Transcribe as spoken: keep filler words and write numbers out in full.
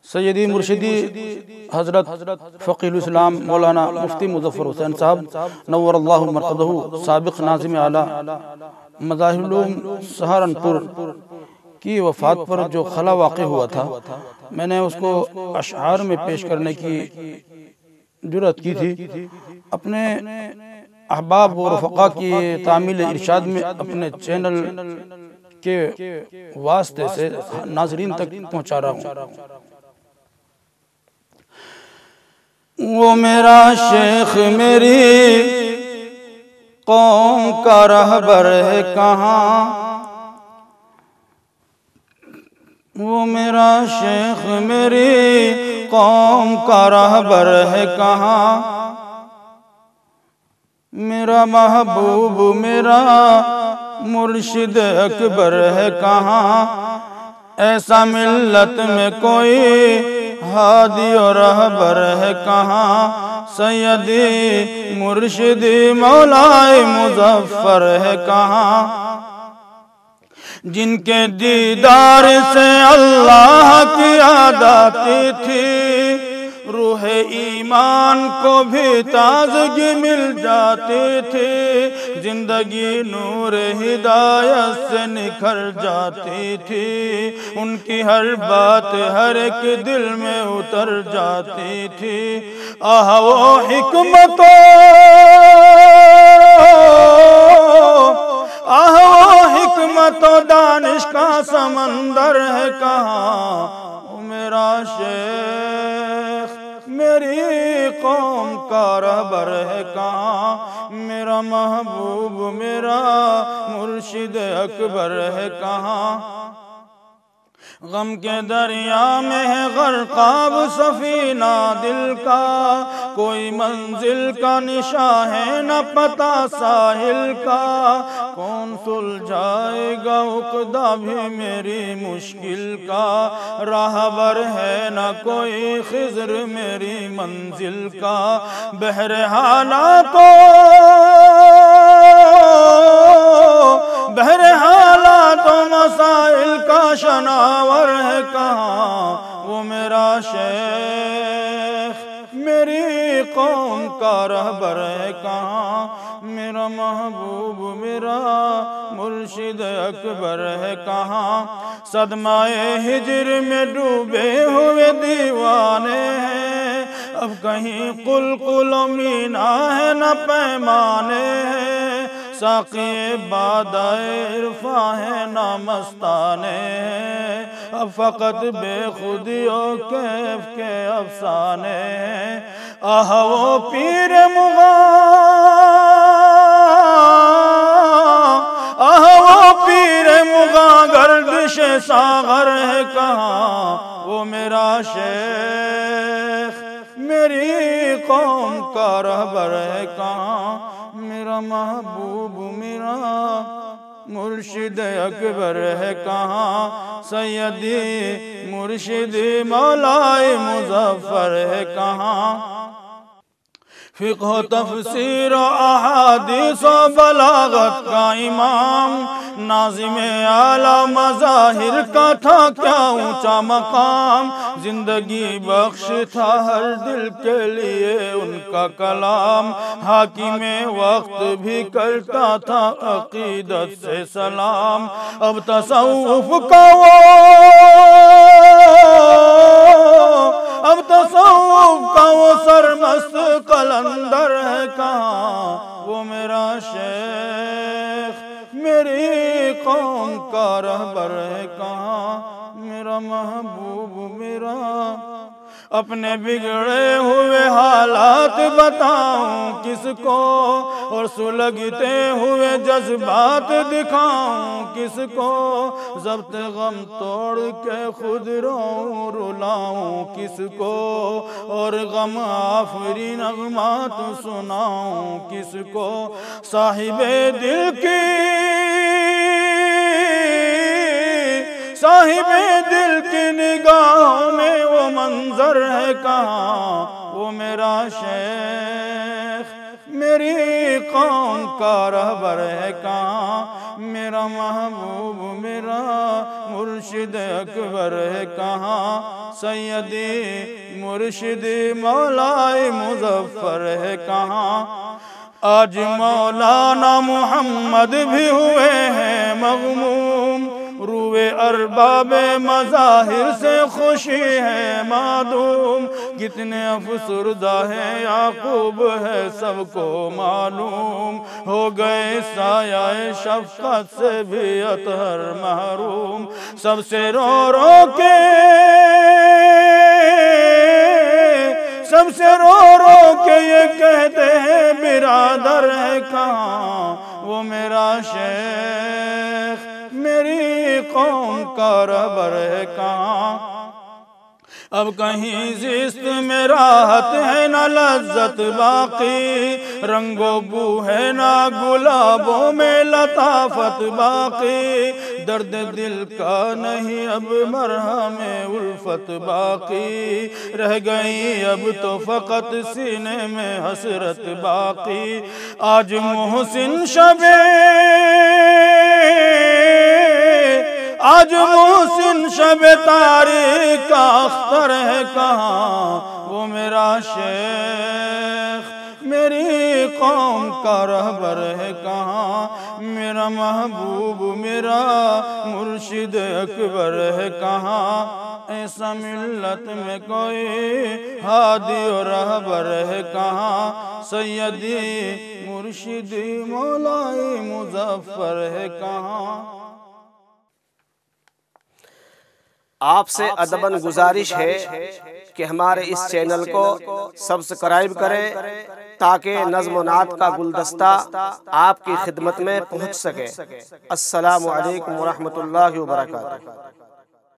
सैयदी मुर्शिदी हज़रत फ़क़ीहुल इस्लाम मौलाना मुफ्ती मुज़फ़्फ़र हुसैन साहब नव्वरल्लाहु मरक़दहू साबिक़ नाज़िम आला मज़ाहिरुल उलूम सहारनपुर की वफ़ात पर जो खला वाक़ हुआ था, मैंने उसको अशआर में पेश करने की जुर्रत की थी। अपने अहबाब और रफ़क़ा की तामील इरशाद में अपने चैनल के वास्ते से नाज़रीन तक पहुँचा रहा हूँ। वो मेरा शेख मेरी कौम का रहबर है कहाँ, वो मेरा शेख मेरी कौम का रहबर है कहाँ, मेरा महबूब मेरा मुर्शिद अकबर है कहाँ, ऐसा मिल्लत में कोई हादी और रहबर है कहाँ, सैयदी मुर्शिदी मौलाए मुज़फ़्फ़र है कहाँ, जिनके दीदार से अल्लाह की याद आती थी, रूह ईमान को भी ताज़गी मिल जाती थी, जिंदगी नूर हिदायत से निखर जाती थी, उनकी हर बात हर एक दिल में उतर जाती थी। आह वो हिकमतों, आह वो हिकमतों दानिश का समंदर है कहाँ, वो मेरा शेख मेरी कौम का रहबर है कहाँ, मेरा महबूब मेरा मुर्शिद अकबर है कहाँ, गम के दरिया में है गर्क़ाब सफीना दिल का, कोई मंजिल का निशा है न पता साहिल का, कौन सुलझाएगा उक़दा भी मेरी मुश्किल का, राहबर है न कोई खिज़र मेरी मंजिल का, बहरे हालातों बहरे हालातों मसाइल का शनावर है कहाँ, वो मेरा शेख मेरी कौम का रहबर है कहाँ, मेरा महबूब मेरा मुर्शिद अकबर है कहाँ, सदमाए हिजर में डूबे हुए दीवाने हैं, अब कहीं कुल मीना है न पैमाने हैं, साक़ी बादाए इरफा है ना मस्ताने हैं, अब फ़क़त बेखुदियों कैफ के अफसाने हैं। आह वो पीर मुग़ां, आह वो पीर मुग़ां गर्दिश सागर है कहाँ, वो मेरा शेख मेरी कौम का रहबर है कहाँ, मेरा महबूब मेरा मुर्शिद अकबर है कहाँ, सैयदी मुर्शिदी मौलाए मुज़फ़्फ़र है कहाँ, फ़िक़्ह तफ़सीर अहादीस व बलागत का इमाम, नाज़िमे आला मज़ाहिर का था क्या ऊँचा मकाम, जिंदगी बख्श था हर दिल के लिए उनका कलाम, हाकिमे वक्त भी करता था अक़ीदत से सलाम, अब तसव्वुफ़ का वो अब तसव्वुफ़ का वो सरमस्त कलंदर है कहाँ, वो मेरा शेख मेरी कौम का रहबर है कहाँ, मेरा महबूब मेरा अपने बिगड़े हुए हालात बताऊं किसको, और सुलगते हुए जज्बात दिखाऊं किसको, ज़ब्त गम तोड़ के खुद रोऊं रुलाऊं किसको, और गम आफरी नग़मात सुनाऊं किसको, साहिबे दिल की साहिबे दिल की निगाहों में वो मंजर है कहाँ, वो मेरा शेख मेरी मेरी कौम का रहबर है कहाँ, मेरा महबूब मेरा मुर्शिद अकबर है कहाँ, सैयदी मुर्शिद मौलाए मुजफ्फर है कहाँ। आज मौलाना मोहम्मद भी हुए हैं मगमूम, रूए अरबाबे मज़ाहिर से खुशी है मादूम। कितने अफसरदा है याकूब है सबको मालूम, हो गए साया शफ़क़त से भी अतहर महरूम। सबसे रो रो के सबसे रो रो के ये कहते हैं बिरादर है कहाँ, वो मेरा शेख मेरी कौम का रहबर है कहाँ। अब कहीं जिस्त में राहत है न लज्जत बाकी, रंगो बू है ना गुलाबों में लताफत बाकी। दर्द दिल का नहीं अब मरहमे उल्फत बाकी, रह गई अब तो फ़कत सीने में हसरत बाकी। आज मोहसिन शबे आज मोहसिन शबे तारीख का अख्तर है कहाँ, वो मेरा शेख मेरी कौम का रहबर है कहाँ, मेरा महबूब मेरा मुर्शिद अकबर है कहाँ। ऐसा मिल्लत में कोई हादी और रहबर है कहाँ, सैयदी मुर्शिदी मौलाए मुजफ्फर है कहाँ। आपसे अदबन गुजारिश है कि हमारे इस चैनल को सब्सक्राइब करें ताकि नज़्म नात का गुलदस्ता आपकी खिदमत में पहुंच सके। अस्सलामु अलैकुम व रहमतुल्लाहि व बरकातुहू।